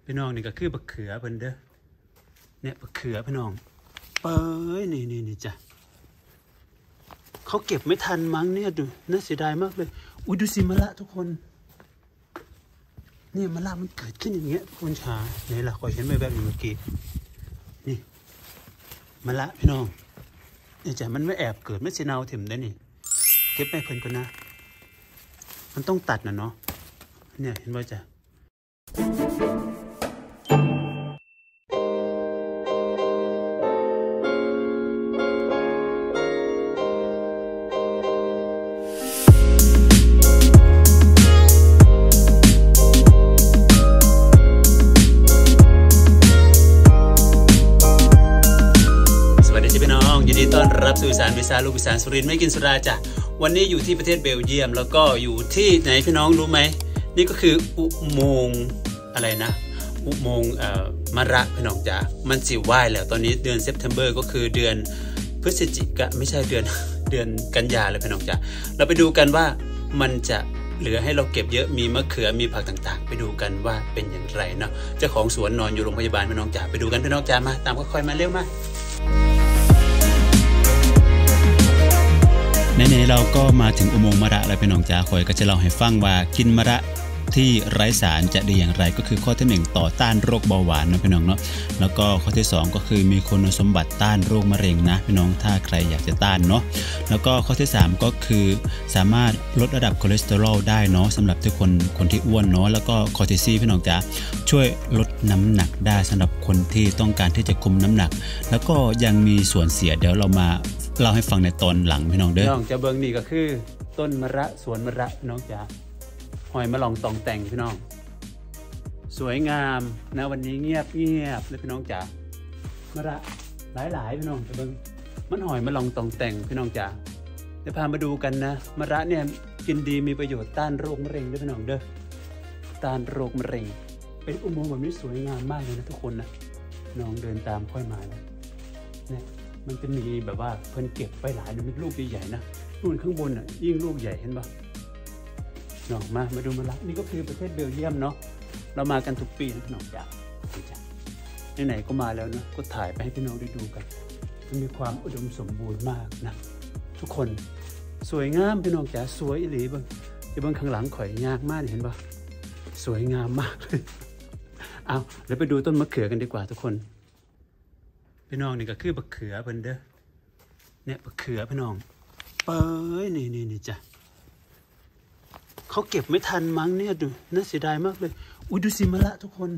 พี่น้องนี่ก็คือบักเขือเพิ่นเด้อเนี่ยบักเขือพี่น้องเป้ยนี่จ้ะเขาเก็บไม่ทันมั้งเนี่ยดูน่าเสียดายมากเลยอุ้ยดูสิมะละทุกคนเนี่ยมะละมันเกิดขึ้นอย่างเงี้ยคุณชาเนี่ยล่ะคอยเห็นไปแบบนี้เมื่อกี้นี่มะละพี่น้องนี่จ้ะมันไม่แอบเกิดไม่เสียเนาถิ่มได้นี่เก็บไปเพิ่นก่อนนะมันต้องตัดนะเนาะเนี่ยเห็นป่ะจ้ะต้อนรับสู่อีสานวิสาลูกอีสานสุรินทร์ไม่กินสุราจ้ะวันนี้อยู่ที่ประเทศเบลเยียมแล้วก็อยู่ที่ไหนพี่น้องรู้ไหมนี่ก็คืออุโมงค์อะไรนะอุโมงค์มะระพี่น้องจ้ะมันสิว่ายแล้วตอนนี้เดือนเซปเทมเบอร์ก็คือเดือนพฤศจิกายนไม่ใช่เดือนกันยาเลยพี่น้องจ้ะเราไปดูกันว่ามันจะเหลือให้เราเก็บเยอะมีมะเขือมีผักต่างๆไปดูกันว่าเป็นอย่างไรเนาะเจ้าของสวนนอนอยู่โรงพยาบาลพี่น้องจ้ะไปดูกันพี่น้องจ้ะมาตามค่อยๆมาเร็วมาในเราก็มาถึงอุโมงค์มะระแล้วพี่น้องจ๋าคอยก็จะเล่าให้ฟังว่ากินมะระที่ไร้สารจะดีอย่างไรก็คือข้อที่1ต่อต้านโรคเบาหวานนะพี่น้องเนาะแล้วก็ข้อที่2ก็คือมีคุณสมบัติต้านโรคมะเร็งนะพี่น้องถ้าใครอยากจะต้านเนาะแล้วก็ข้อที่3ก็คือสามารถลดระดับคอเลสเตอรอลได้เนาะสำหรับทุกคนที่อ้วนเนาะแล้วก็ข้อที่4พี่น้องจ๋าช่วยลดน้ำหนักได้สำหรับคนที่ต้องการที่จะคุมน้ำหนักแล้วก็ยังมีส่วนเสียเดี๋ยวเรามาเล่าให้ฟังในตอนหลังพี่น้องเด้อน้องจะเบิ่งนี่ก็คือต้นมะระสวนมะระน้องจ๋าหอยมะลองตองแต่งพี่น้องสวยงามนะวันนี้เงียบเลยพี่น้องจ๋ามะระหลายพี่น้องจะเบิ่งมันหอยมะลองตองแต่งพี่น้องจ๋าเดี๋ยวพามาดูกันนะมะระเนี่ยกินดีมีประโยชน์ต้านโรคมะเร็งด้วยพี่น้องเด้อต้านโรคมะเร็งเป็นอุโมงค์แบบนี้สวยงามมากเลยนะทุกคนนะน้องเดินตามค่อยมานะเนี่ยมันจะมีแบบว่าเพิ่นเก็บไปหลายนะมีลูกใหญ่ๆนะนู่นข้างบนอ่ะยิ่งลูกใหญ่เห็นปะน้องมาดูมะระนี่ก็คือประเทศเบลเยียมเนาะเรามากันทุกปีนะพี่น้องจ๋าไหนๆก็มาแล้วนะก็ถ่ายไปให้พี่น้องได้ดูกันมันมีความอุดมสมบูรณ์มากนะทุกคนสวยงามพี่น้องจ๋าสวยอีหลีบ้างจะบ้างข้างหลังข่อยยากมากเห็นปะสวยงามมากเลยเอาแล้วไปดูต้นมะเขือกันดีกว่าทุกคนพี่น้องนี่ก็คือบักเขือเพิ่นเด้อเนี่ยบักเขือพี่น้องเป้ยนี่จ้ะเขาเก็บไม่ทันมั้งเนี่ยดูน่าเสียดายมากเลยอุ้ยดูสิมะละทุกคน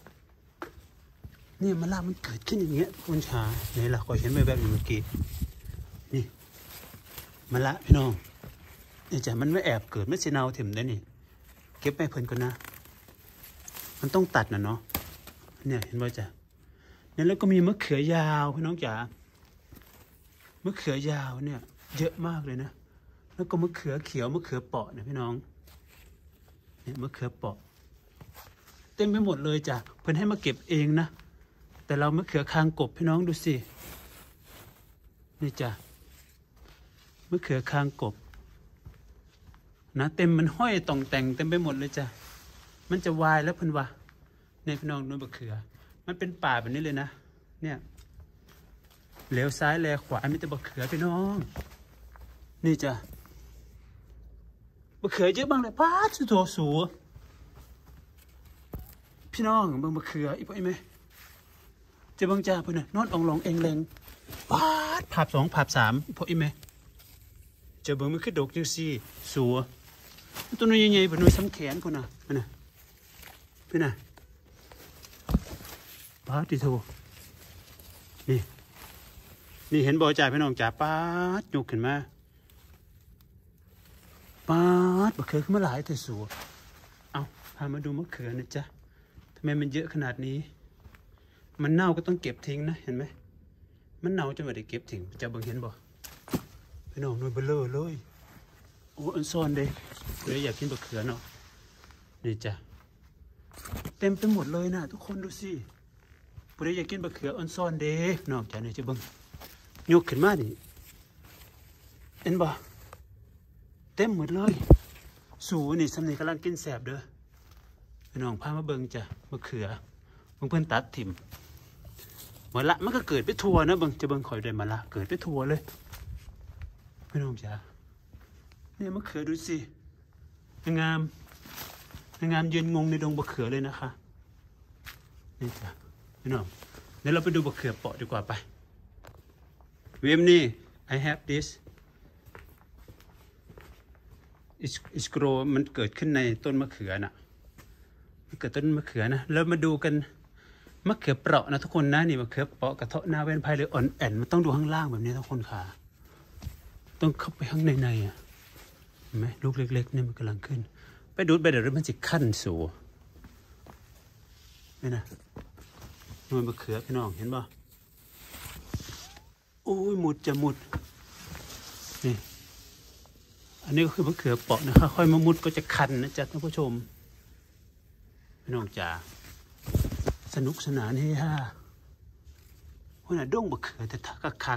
เนี่ยมะละมันเกิดขึ้นอย่างเงี้ยคุณชาเนี่ยล่ะคอยเห็นไปแบบนี้เมื่อกี้นี่มะละพี่น้องเนี่ยจ้ะมันไม่แอบเกิดไม่เสียเนาถิ่มได้นี่เก็บไปเพิ่นก่อนนะมันต้องตัดนะเนาะเนี่ยเห็นป่ะจ้ะเนี่ยแล้วก็มีมะเขือยาวพี่น้องจ๋ามะเขือยาวเนี่ยเยอะมากเลยนะแล้วก็มะเขือเขียวมะเขือเปาะนะพี่น้องเนี่ยมะเขือเปาะเต็มไปหมดเลยจ้ะเพิ่นให้มาเก็บเองนะแต่เรามะเขือคางกบพี่น้องดูสินี่จ้ะมะเขือคางกบนะเต็มมันห้อยต่องแต่งเต็มไปหมดเลยจ้ะมันจะวายแล้วเพิ่นว่าเนี่ยพี่น้องดูมะเขือมันเป็นป่าแบบนี้เลยนะเนี่ยเหลวซ้ายแลขวามีแต่มะเขือพี่น้องนี่จ้ะมะเขือเยอะบ้างเลยป้าสุดโถสูพี่น้องเบิ่งมะเขืออีกป่ะไหมจะบังจ่าเพื่อนนอนองลองเองแรงป้าผับ2ผับ3อีกป่ะไหมจะเบิ่งมันคือดกจังซี่สัวตัวน้อยใหญ่ๆแบบน้อยซ้ำแขนคนน่ะพี่น่ะป้าติโถนี่เห็นบ่อจ่ายพี่น้องจ่าป้ายกขึ้นมาป้ามะเขือขึ้นมาหลายแต่สัวเอาพามาดูมะเขือนะจ๊ะทำไมมันเยอะขนาดนี้มันเน่าก็ต้องเก็บทิ้งนะเห็นไหมมันเน่าจนไม่ได้เก็บทิ้งจะเบิ่งเห็นบ่พี่น้องหน่วยเบลอเลยโอ้อันซ่อนเลยอยากกินมะเขือเนาะนี่จ้ะเต็มไปหมดเลยนะทุกคนดูสิผู้ใดอยากกินมะเขืออันซ่อนเด้น้องจ้ะนี่จะเบิ่งยกขึ้นมาดิเห็นบ่เต็มหมดเลยสูนี่สำเนียงกำลังกินแสบเด้อพี่น้องพามาเบิ่งจ้ะมะเขือเพื่อนตัดถิ่มมะละมันก็เกิดไปทั่วนะบางจะบางคอยได้มะละเกิดไปทั่วเลยพี่น้องจ๋าเนี่ยมะเขือดูสิงามยืนงงในดงมะเขือเลยนะคะนี่จ้ะพี่น้องเดี๋ยวเราไปดูมะเขือเปาะดีกว่าไปเวมนี่ I have this is grow มันเกิดขึ้นในต้นมะเขือน่ะมันเกิดต้นมะเขือนะแล้วมาดูกันมะเขือเปราะนะทุกคนนะนี่มะเขือเปราะกระเทาะหน้าเว้นภายเลยอ่อนแอนมันต้องดูข้างล่างแบบนี้ทุกคนค่ะต้องเข้าไปข้างในอ่ะเห็นไหมลูกเล็กๆนี่มันกำลังขึ้นไปดูดไปเดี๋ยวมันจะขั้นสู่นี่นะมันมะเขือพี่น้องเห็นป่ะโอ้ยหมุดจะหมุดนี่อันนี้ก็คือมะเขือเปาะนะคะค่อยมามุดก็จะคันนะจ๊ะท่านผู้ชมพี่น้องจ๋าสนุกสนานเฮฮาวันน่ะด้งมะเขือแต่ทักคัก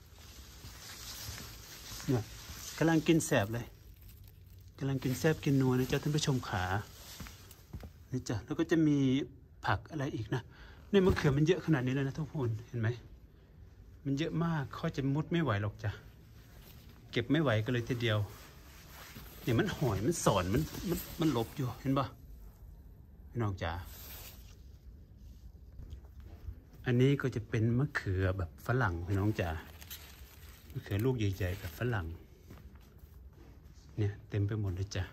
เนี่ยกำลังกินแสบเลยกำลังกินแสบกินนัวนะจ๊ะท่านผู้ชมขานี่จ้ะแล้วก็จะมีผักอะไรอีกนะในมะเขือมันเยอะขนาดนี้เลยนะทุกคนเห็นไหมมันเยอะมากเขาจะมุดไม่ไหวหรอกจ้ะเก็บไม่ไหวก็เลยทีเดียวเนี่ยมันหอยมันสอนมันหลบอยู่เห็นปะพี่น้องจ๋าอันนี้ก็จะเป็นมะเขือแบบฝรั่งพี่น้องจ๋ามะเขือลูกใหญ่ๆแบบฝรั่งเนี่ยเต็มไปหมดเลยจ้ะ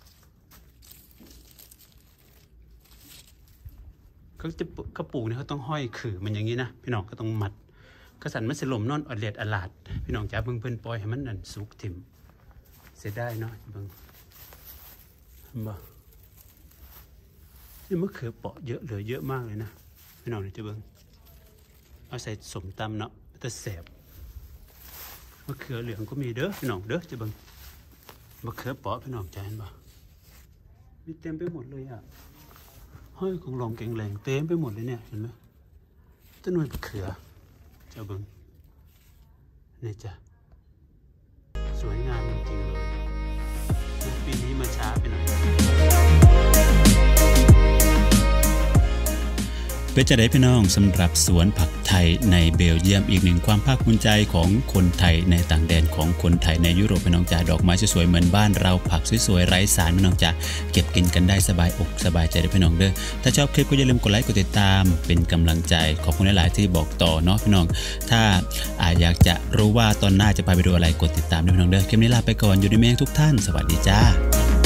เขาปลูกเนี่ยเขาต้องห้อยขื่อมันอย่างนี้นะพี่น้องก็ต้องมัดกระสันมันสลมนอนอดเลียดอลาดพี่น้องจ๋าเพิ่นปล่อยให้มันนั่นสุกถิ่มเสียได้เนาะเบิ่งบ่นี่มะเขือเปาะเยอะเหลือเยอะมากเลยนะพี่น้องจะเบิ่งเอาใส่สมตำเนาะจะแสบมะเขือเหลืองก็มีเด้อพี่น้องเด้อจะเบิ่งมะเขือเปาะพี่น้องจ๋าเห็นบ่มีเต็มไปหมดเลยอ่ะห้อยของหลงแกงแหลงเต็มไปหมดเลยเนี่ยเห็นไหมต้นหน่วยมะเขือจะเบิ่งนี่จ้ะสวยงามจริงๆเลยปีนี้มาช้าไปหน่อยเป็นจะได้พี่น้องสำหรับสวนผักไทยในเบลเยียมอีกหนึ่งความภาคภูมิใจของคนไทยในต่างแดนของคนไทยในยุโรปพี่น้องจ๋าดอกไม้สวยๆเหมือนบ้านเราผักสวยๆไร้สารพี่น้องจ๋าเก็บกินกันได้สบายอกสบายใจได้พี่น้องเด้อถ้าชอบคลิปก็อย่าลืมกดไลค์กดติดตามเป็นกำลังใจขอบคุณหลายๆที่บอกต่อเนาะพี่น้องถ้าอยากจะรู้ว่าตอนหน้าจะไปดูอะไรกดติดตามด้วยพี่น้องเด้อคลิปนี้ลาไปก่อนอยู่ในเมฆทุกท่านสวัสดีจ้า